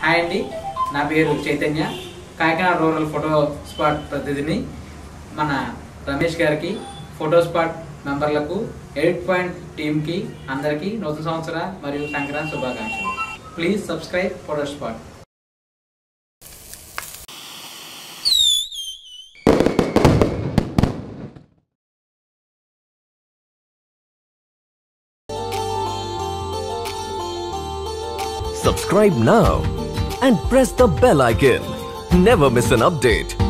Hi అండి, నా పేరు Chaitanya, Kakinada rural photo spot ప్రతినిధిని. మన రమేష్ గారికి, ఫోటో స్పాట్ మెంబర్లకు, 8 పాయింట్ టీమ్కి అందరికీ నూతన సంవత్సర మరియు సంక్రాంతి శుభాకాంక్షలు. Please subscribe photo spot. Subscribe now and press the bell icon. Never miss an update.